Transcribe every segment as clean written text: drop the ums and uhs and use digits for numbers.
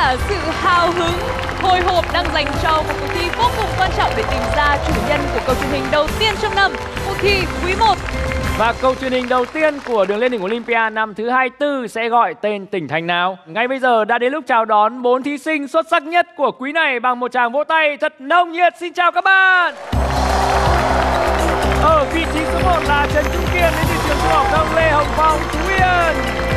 cả sự hào hứng, hồi hộp đang dành cho một cuộc thi vô cùng quan trọng để tìm ra chủ nhân của câu truyền hình đầu tiên trong năm, cuộc thi quý 1. Và câu truyền hình đầu tiên của Đường lên đỉnh Olympia năm thứ 24 sẽ gọi tên tỉnh thành nào? Ngay bây giờ đã đến lúc chào đón 4 thí sinh xuất sắc nhất của quý này bằng một tràng vỗ tay thật nồng nhiệt. Xin chào các bạn. Ở vị trí số 1 là Trần Trung Kiên đến từ trường Trung học Thông Lê Hồng Phong, Phú Yên.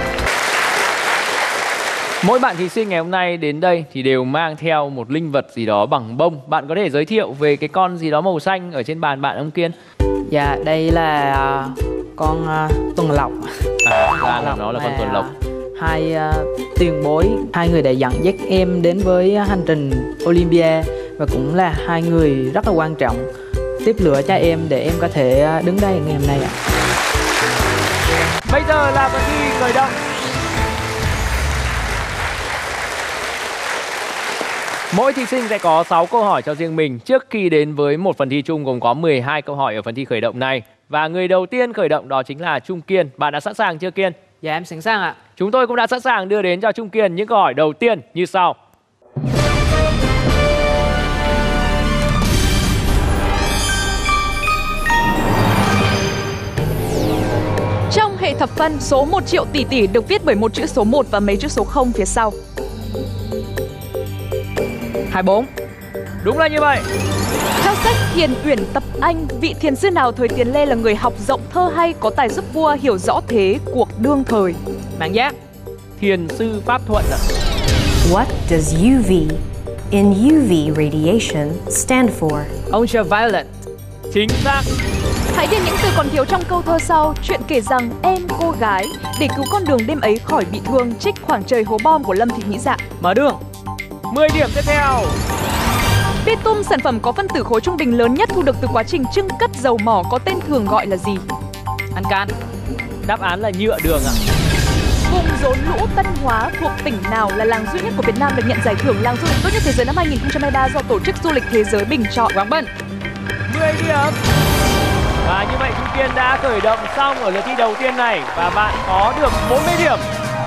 Mỗi bạn thí sinh ngày hôm nay đến đây thì đều mang theo một linh vật gì đó bằng bông. Bạn có thể giới thiệu về cái con gì đó màu xanh ở trên bàn bạn ông Kiên? Dạ, đây là con tuần lộc. Ra là nó là con tuần lộc. Hai tiền bối, hai người đã dẫn dắt em đến với hành trình Olympia và cũng là hai người rất là quan trọng tiếp lửa cho em để em có thể đứng đây ngày hôm nay ạ. Bây giờ là phần thi khởi động. Mỗi thí sinh sẽ có 6 câu hỏi cho riêng mình trước khi đến với một phần thi chung gồm có 12 câu hỏi ở phần thi khởi động này. Và người đầu tiên khởi động đó chính là Trung Kiên. Bạn đã sẵn sàng chưa Kiên? Dạ em sẵn sàng ạ. Chúng tôi cũng đã sẵn sàng đưa đến cho Trung Kiên những câu hỏi đầu tiên như sau. Trong hệ thập phân, số 1 triệu tỷ tỷ được viết bởi một chữ số 1 và mấy chữ số 0 phía sau? 24. Đúng là như vậy. Theo sách Thiền Uyển Tập Anh, vị thiền sư nào thời tiền Lê là người học rộng thơ hay, có tài giúp vua hiểu rõ thế cuộc đương thời? Mạn Giác. Thiền sư Pháp Thuận ạ. What does UV in UV radiation stand for? Ultraviolet. Chính xác. Hãy điền những từ còn thiếu trong câu thơ sau. Chuyện kể rằng em cô gái để cứu con đường đêm ấy khỏi bị thương, trích khoảng trời hố bom của Lâm Thị Mỹ Dạ. Mở đường. 10 điểm tiếp theo. Bitum, sản phẩm có phân tử khối trung bình lớn nhất thu được từ quá trình trưng cất dầu mỏ, có tên thường gọi là gì? Ancan. Đáp án là nhựa đường ạ. Vùng rốn lũ Tân Hóa thuộc tỉnh nào là làng duy nhất của Việt Nam được nhận giải thưởng làng du lịch tốt nhất thế giới năm 2023 do Tổ chức Du lịch Thế giới bình chọn? Quảng Bình. 10 điểm. Và như vậy Trung Kiên đã khởi động xong ở lượt thi đầu tiên này và bạn có được 40 điểm.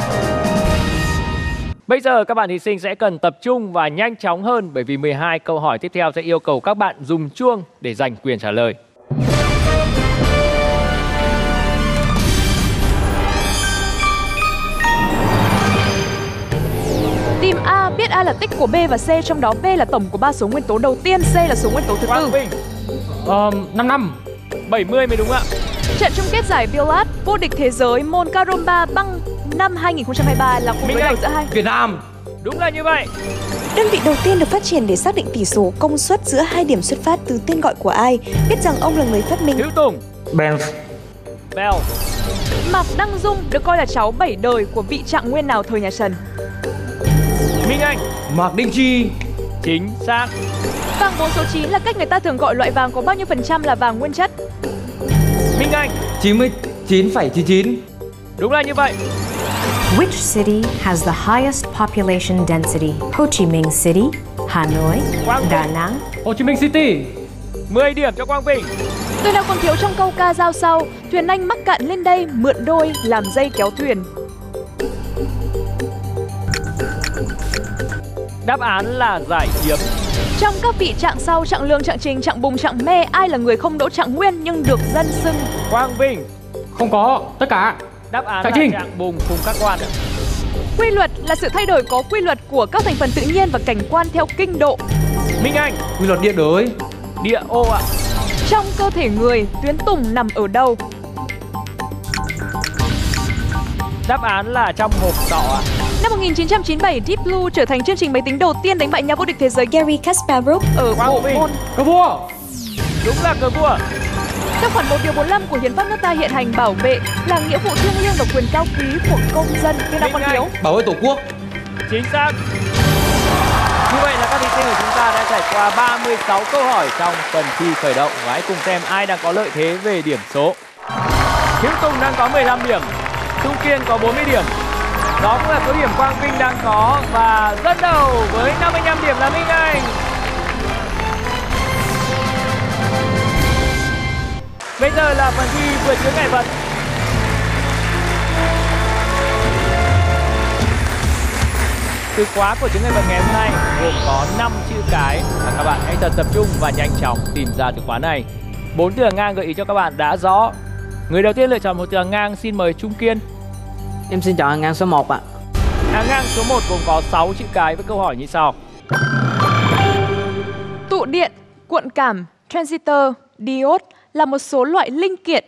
Bây giờ các bạn thí sinh sẽ cần tập trung và nhanh chóng hơn bởi vì 12 câu hỏi tiếp theo sẽ yêu cầu các bạn dùng chuông để giành quyền trả lời. Team A biết A là tích của B và C, trong đó B là tổng của 3 số nguyên tố đầu tiên, C là số nguyên tố thứ Quang tư. Vinh. 55. 70 mới đúng ạ. Trận chung kết giải Billard vô địch thế giới môn Caromba băng năm 2023 là cuộc đối đầu giữa hai. Việt Nam. Đúng là như vậy. Đơn vị đầu tiên được phát triển để xác định tỷ số công suất giữa hai điểm xuất phát từ tên gọi của ai? Biết rằng ông là người phát minh. Hữu Tùng. Bell. Bell. Mạc Đăng Dung được coi là cháu 7 đời của vị trạng nguyên nào thời nhà Trần? Minh Anh. Mạc Đinh Chi. Chính xác. Vàng 4 số 9 là cách người ta thường gọi loại vàng có bao nhiêu phần trăm là vàng nguyên chất? Minh Anh. 99,99. Đúng là như vậy. Which city has the highest population density? Ho Chi Minh City, Hanoi, Da Nang. Hồ Chí Minh City. 10 điểm cho Quang Vinh. Từ nào còn thiếu trong câu ca dao sau? Thuyền Anh mắc cạn lên đây, mượn đôi làm dây kéo thuyền. Đáp án là giải kiếm. Trong các vị trạng sau, trạng lương, trạng trình, trạng bùng, trạng mê, ai là người không đỗ trạng nguyên nhưng được dân xưng? Quang Vinh. Không có, tất cả. Đáp án Trạng là trình. trạng bùng cùng các quan. Quy luật là sự thay đổi có quy luật của các thành phần tự nhiên và cảnh quan theo kinh độ. Minh Anh. Quy luật điện đới. Địa ô ạ. Trong cơ thể người, tuyến tùng nằm ở đâu? Đáp án là trong hộp sọ ạ. Năm 1997, Deep Blue trở thành chương trình máy tính đầu tiên đánh bại nhà vô địch thế giới Gary Kasparov. ở Quang bộ Vinh. môn. Cờ vua. Đúng là cờ vua. Theo khoản 1 điều 45 của Hiến pháp nước ta hiện hành bảo vệ là nghĩa vụ thiêng liêng và quyền cao quý của công dân. Bên nào còn thiếu? Bảo vệ Tổ quốc. Chính xác. Như vậy là các thí sinh của chúng ta đã trải qua 36 câu hỏi trong phần thi khởi động và hãy cùng xem ai đang có lợi thế về điểm số. Hữu Tùng đang có 15 điểm, Trung Kiên có 40 điểm. Đó cũng là số điểm Quang Vinh đang có và dẫn đầu với 55 điểm là Minh Anh. Bây giờ là phần thi vượt chướng ngại vật. Từ khóa của chướng ngại vật ngày hôm nay gồm có 5 chữ cái và các bạn hãy thật tập trung và nhanh chóng tìm ra từ khóa này. 4 từ hàng ngang gợi ý cho các bạn đã rõ. Người đầu tiên lựa chọn một từ hàng ngang, xin mời Trung Kiên. Em xin chọn hàng ngang số 1 ạ. Hàng ngang số 1 gồm có 6 chữ cái với câu hỏi như sau. Tụ điện, cuộn cảm, transistor, diode là một số loại linh kiện.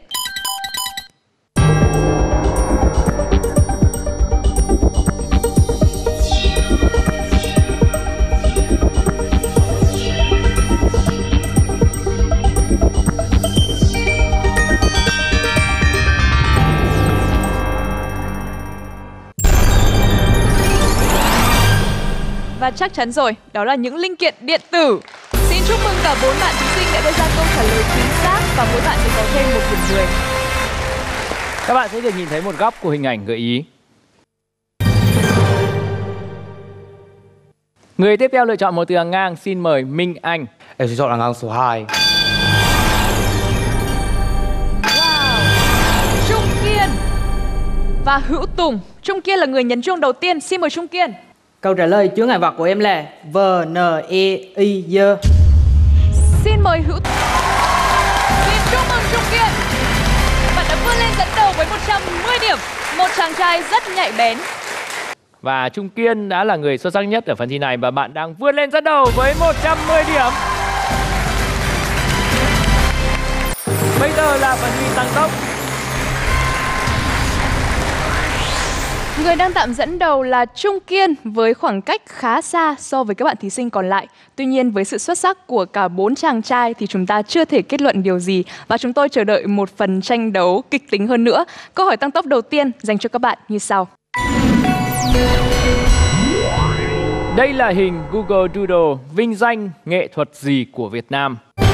Và chắc chắn rồi, đó là những linh kiện điện tử. Xin chúc mừng cả 4 bạn thí sinh đã đưa ra câu trả lời chính xác và mỗi bạn sẽ có thêm 1 điểm 10. Các bạn sẽ được nhìn thấy một góc của hình ảnh gợi ý. Người tiếp theo lựa chọn một từ hàng ngang, xin mời Minh Anh. Em xin chọn hàng ngang số 2. Wow. Trung Kiên và Hữu Tùng. Trung Kiên là người nhấn chuông đầu tiên, xin mời Trung Kiên. Câu trả lời chướng ngại vật của em là VNEI. Xin mời Hữu Tùng. Xin chúc mừng Trung Kiên. Bạn đã vươn lên dẫn đầu với 110 điểm. Một chàng trai rất nhạy bén. Và Trung Kiên đã là người xuất sắc nhất ở phần thi này và bạn đang vươn lên dẫn đầu với 110 điểm. Bây giờ là phần thi tăng tốc. Người đang tạm dẫn đầu là Trung Kiên với khoảng cách khá xa so với các bạn thí sinh còn lại. Tuy nhiên với sự xuất sắc của cả 4 chàng trai thì chúng ta chưa thể kết luận điều gì và chúng tôi chờ đợi một phần tranh đấu kịch tính hơn nữa. Câu hỏi tăng tốc đầu tiên dành cho các bạn như sau. Đây là hình Google Doodle vinh danh nghệ thuật gì của Việt Nam?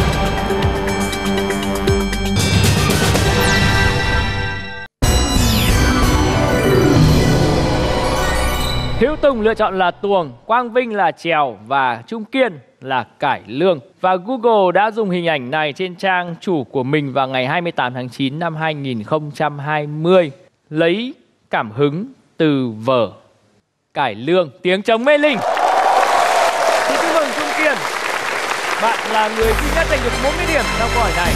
Hữu Tùng lựa chọn là tuồng, Quang Vinh là trèo và Trung Kiên là cải lương. Và Google đã dùng hình ảnh này trên trang chủ của mình vào ngày 28 tháng 9 năm 2020, lấy cảm hứng từ vở cải lương. Tiếng trống mê linh. Xin chúc mừng Trung Kiên. Bạn là người duy nhất giành được 40 điểm trong câu hỏi này.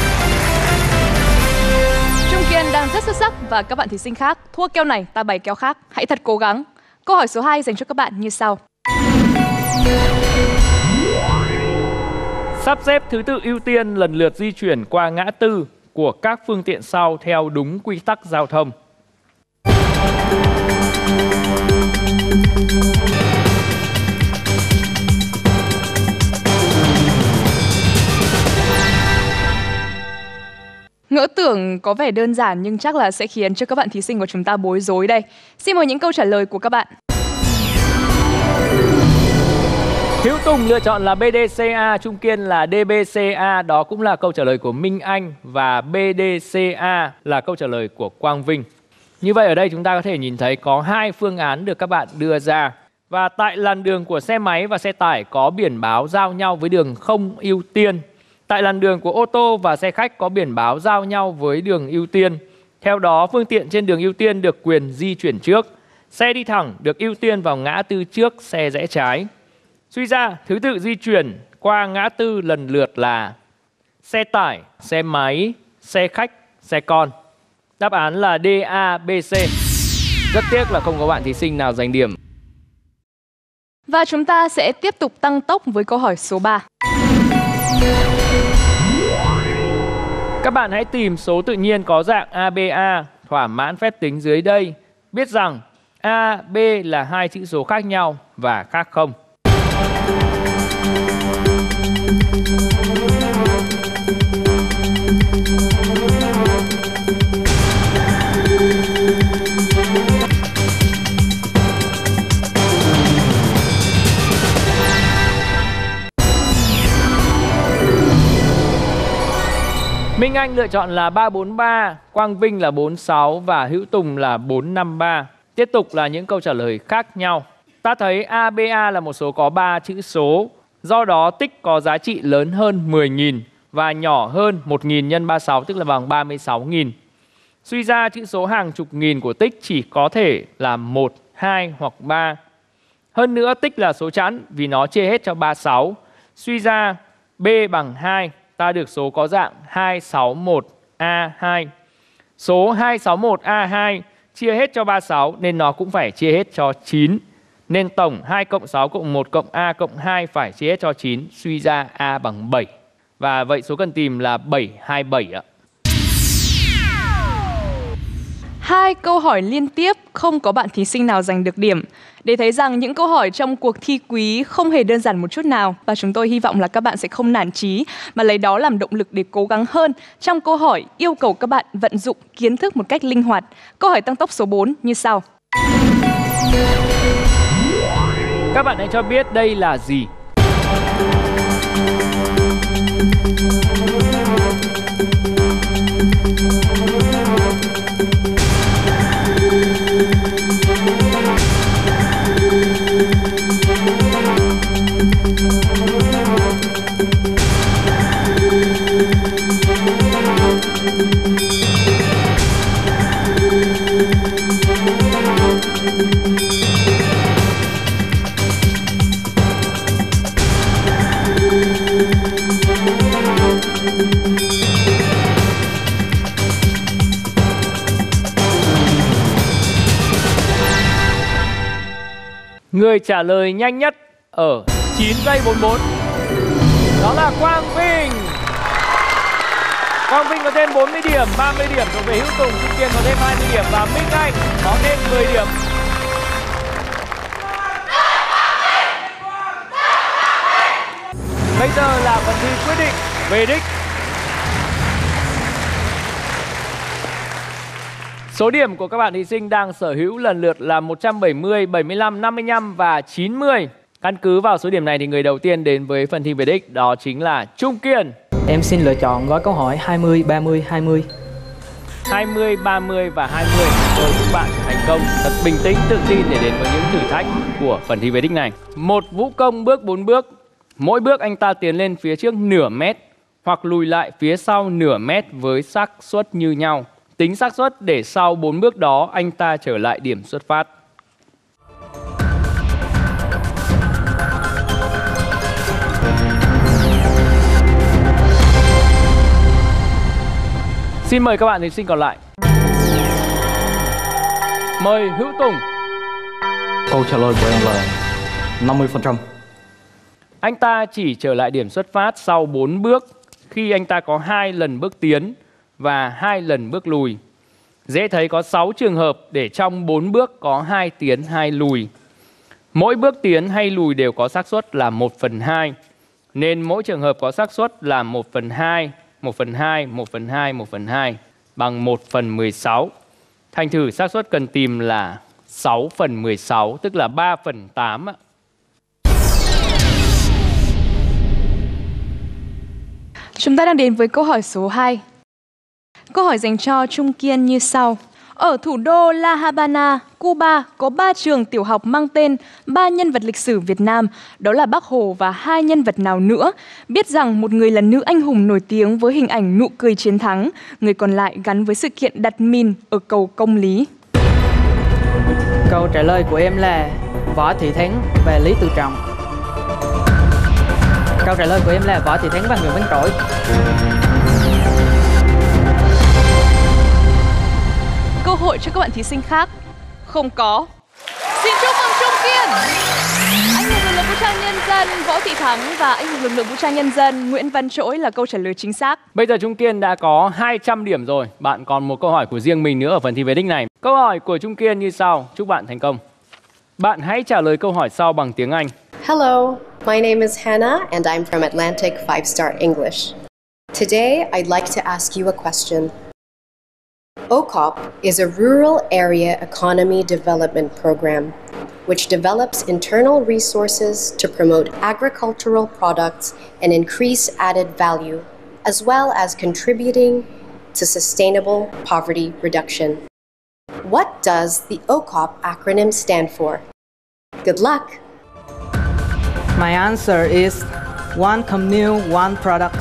Trung Kiên đang rất xuất sắc và các bạn thí sinh khác thua kèo này ta bày kèo khác. Hãy thật cố gắng. Câu hỏi số 2 dành cho các bạn như sau. Sắp xếp thứ tự ưu tiên lần lượt di chuyển qua ngã tư của các phương tiện sau theo đúng quy tắc giao thông. Ngỡ tưởng có vẻ đơn giản nhưng chắc là sẽ khiến cho các bạn thí sinh của chúng ta bối rối đây. Xin mời những câu trả lời của các bạn. Hữu Tùng lựa chọn là BDCA, Trung Kiên là DBCA. Đó cũng là câu trả lời của Minh Anh và BDCA là câu trả lời của Quang Vinh. Như vậy ở đây chúng ta có thể nhìn thấy có 2 phương án được các bạn đưa ra. Và tại làn đường của xe máy và xe tải có biển báo giao nhau với đường không ưu tiên. Tại làn đường của ô tô và xe khách có biển báo giao nhau với đường ưu tiên. Theo đó, phương tiện trên đường ưu tiên được quyền di chuyển trước. Xe đi thẳng được ưu tiên vào ngã tư trước xe rẽ trái. Suy ra, thứ tự di chuyển qua ngã tư lần lượt là xe tải, xe máy, xe khách, xe con. Đáp án là D, A, B, C. Rất tiếc là không có bạn thí sinh nào giành điểm. Và chúng ta sẽ tiếp tục tăng tốc với câu hỏi số 3. Các bạn hãy tìm số tự nhiên có dạng ABA thỏa mãn phép tính dưới đây. Biết rằng A, B là 2 chữ số khác nhau và khác không. Minh Anh lựa chọn là 343, Quang Vinh là 46 và Hữu Tùng là 453. Tiếp tục là những câu trả lời khác nhau. Ta thấy ABA là một số có 3 chữ số. Do đó tích có giá trị lớn hơn 10.000 và nhỏ hơn 1.000 nhân 36 tức là bằng 36.000. Suy ra chữ số hàng chục nghìn của tích chỉ có thể là 1, 2 hoặc 3. Hơn nữa tích là số chẵn vì nó chia hết cho 36. Suy ra B bằng 2, ta được số có dạng 261A2. Số 261A2 chia hết cho 36 nên nó cũng phải chia hết cho 9. Nên tổng 2 cộng 6 cộng 1 cộng A cộng 2 phải chia hết cho 9. Suy ra A bằng 7. Và vậy số cần tìm là 727 ạ. 2 câu hỏi liên tiếp, không có bạn thí sinh nào giành được điểm. Để thấy rằng những câu hỏi trong cuộc thi quý không hề đơn giản một chút nào, và chúng tôi hy vọng là các bạn sẽ không nản chí mà lấy đó làm động lực để cố gắng hơn. Trong câu hỏi yêu cầu các bạn vận dụng kiến thức một cách linh hoạt. Câu hỏi tăng tốc số 4 như sau. Các bạn hãy cho biết đây là gì? Người trả lời nhanh nhất ở 9 giây 44 đó là Quang Vinh. Quang Vinh có thêm 40 điểm, 30 điểm thuộc về Hữu Tùng, Trung Kiên có thêm 20 điểm và Minh Anh có thêm 10 điểm. Bây giờ là phần thi quyết định về đích. Số điểm của các bạn thí sinh đang sở hữu lần lượt là 170, 75, 55 và 90. Căn cứ vào số điểm này thì người đầu tiên đến với phần thi về đích đó chính là Trung Kiên. Em xin lựa chọn gói câu hỏi 20, 30, 20. 20, 30 và 20. Tôi chúc bạn thành công, thật bình tĩnh, tự tin để đến với những thử thách của phần thi về đích này. Một vũ công bước 4 bước. Mỗi bước anh ta tiến lên phía trước nửa mét hoặc lùi lại phía sau nửa mét với xác suất như nhau. Tính xác suất để sau 4 bước đó anh ta trở lại điểm xuất phát. Xin mời các bạn thí sinh còn lại. Mời Hữu Tùng. Câu trả lời của em là 50%. Anh ta chỉ trở lại điểm xuất phát sau 4 bước khi anh ta có 2 lần bước tiến và 2 lần bước lùi. Dễ thấy có 6 trường hợp để trong 4 bước có 2 tiến 2 lùi. Mỗi bước tiến hay lùi đều có xác suất là 1/2. Nên mỗi trường hợp có xác suất là 1/2, 1/2, 1/2, 1/2 bằng 1/16. Thành thử xác suất cần tìm là 6/16, tức là 3/8 ạ. Chúng ta đang đến với câu hỏi số 2. Câu hỏi dành cho Trung Kiên như sau. Ở thủ đô La Habana, Cuba có 3 trường tiểu học mang tên 3 nhân vật lịch sử Việt Nam, đó là Bác Hồ và 2 nhân vật nào nữa. Biết rằng một người là nữ anh hùng nổi tiếng với hình ảnh nụ cười chiến thắng, người còn lại gắn với sự kiện đặt mìn ở cầu Công Lý. Câu trả lời của em là Võ Thị Thắng và Lý Tự Trọng. Câu trả lời của em là Võ Thị Thắng và Nguyễn Văn Trỗi. Cơ hội cho các bạn thí sinh khác không có. Xin chúc mừng Trung Kiên. Anh hùng lực lượng vũ trang nhân dân Võ Thị Thắng và anh hùng lực lượng vũ trang nhân dân Nguyễn Văn Trỗi là câu trả lời chính xác. Bây giờ Trung Kiên đã có 200 điểm rồi. Bạn còn một câu hỏi của riêng mình nữa ở phần thi về đích này. Câu hỏi của Trung Kiên như sau. Chúc bạn thành công. Bạn hãy trả lời câu hỏi sau bằng tiếng Anh. Hello, my name is Hannah and I'm from Atlantic 5-Star English. Today I'd like to ask you a question. OCOP is a Rural Area Economy Development Program, which develops internal resources to promote agricultural products and increase added value, as well as contributing to sustainable poverty reduction. What does the OCOP acronym stand for? Good luck! My answer is One Commune, One Product.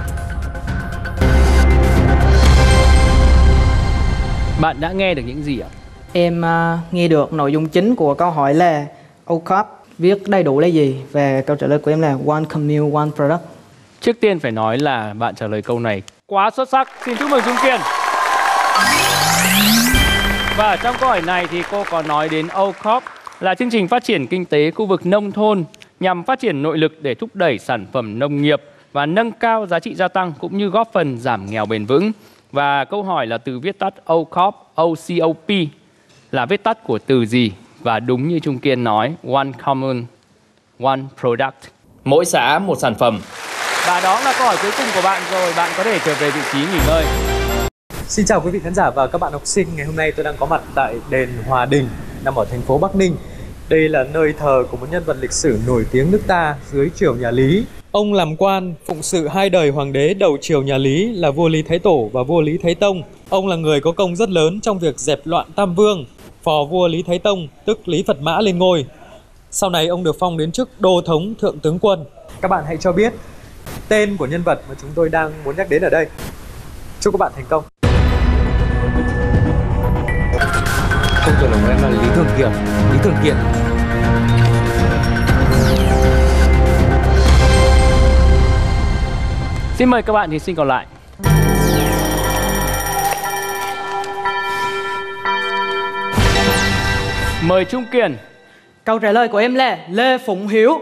Bạn đã nghe được những gì ạ? Em nghe được nội dung chính của câu hỏi là OCOP viết đầy đủ là gì? Và câu trả lời của em là one commune, one product. Trước tiên phải nói là bạn trả lời câu này quá xuất sắc. Xin chúc mừng Trung Kiên. Và trong câu hỏi này thì cô có nói đến OCOP là chương trình phát triển kinh tế khu vực nông thôn nhằm phát triển nội lực để thúc đẩy sản phẩm nông nghiệp và nâng cao giá trị gia tăng cũng như góp phần giảm nghèo bền vững. Và câu hỏi là từ viết tắt OCOP, OCOP là viết tắt của từ gì? Và đúng như Trung Kiên nói, one common, one product. Mỗi xã một sản phẩm. Và đó là câu hỏi cuối cùng của bạn rồi, bạn có thể trở về vị trí nghỉ ngơi. Xin chào quý vị khán giả và các bạn học sinh. Ngày hôm nay tôi đang có mặt tại đền Hòa Đình, nằm ở thành phố Bắc Ninh. Đây là nơi thờ của một nhân vật lịch sử nổi tiếng nước ta dưới triều nhà Lý. Ông làm quan phụng sự hai đời hoàng đế đầu triều nhà Lý là vua Lý Thái Tổ và vua Lý Thái Tông. Ông là người có công rất lớn trong việc dẹp loạn Tam Vương, phò vua Lý Thái Tông, tức Lý Phật Mã lên ngôi. Sau này ông được phong đến chức Đô thống Thượng tướng quân. Các bạn hãy cho biết tên của nhân vật mà chúng tôi đang muốn nhắc đến ở đây. Chúc các bạn thành công. Câu trả lời của em là Lý Thường Kiệt. Lý Thường Kiệt. Xin mời các bạn thí sinh còn lại. Mời Trung Kiên. Câu trả lời của em là Lê Phụng Hiếu.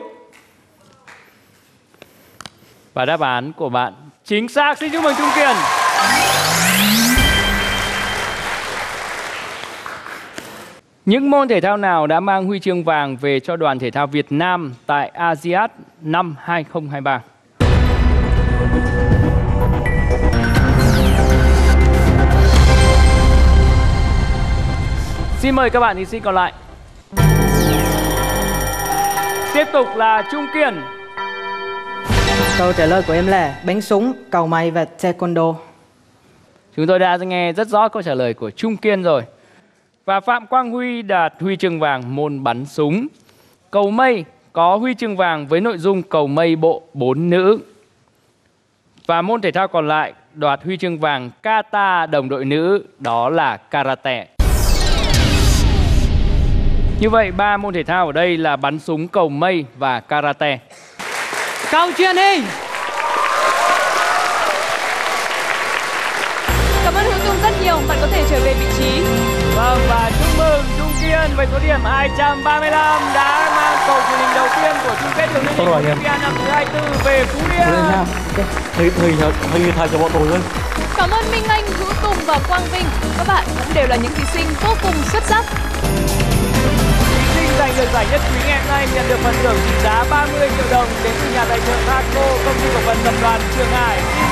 Và đáp án của bạn chính xác. Xin chúc mừng Trung Kiên. Những môn thể thao nào đã mang huy chương vàng về cho đoàn thể thao Việt Nam tại ASEAN năm 2023? Xin mời các bạn thí sinh còn lại. Tiếp tục là Trung Kiên. Câu trả lời của em là bắn súng, cầu mây và taekwondo. Chúng tôi đã nghe rất rõ câu trả lời của Trung Kiên rồi. Và Phạm Quang Huy đạt huy chương vàng môn bắn súng. Cầu mây có huy chương vàng với nội dung cầu mây bộ 4 nữ. Và môn thể thao còn lại đoạt huy chương vàng kata đồng đội nữ, đó là karate. Như vậy 3 môn thể thao ở đây là bắn súng, cầu mây và karate. Câu truyền hình. Cảm ơn Hữu Tùng rất nhiều, bạn có thể trở về vị trí. Vâng, và chúc mừng Trung Kiên với số điểm 235 đã mang cầu truyền hình đầu tiên của chung kết đường lên đỉnh Olympia năm thứ 24 về Phú Yên. Thầy thay cho bọn tôi thôi. Cảm ơn Minh Anh, Hữu Tùng và Quang Vinh. Các bạn vẫn đều là những thí sinh vô cùng xuất sắc. Thí sinh giành được giải nhất quý ngày hôm nay nhận được phần thưởng trị giá 30 triệu đồng đến từ nhà tài trợ Thaco, công ty cổ phần tập đoàn Trường Hải.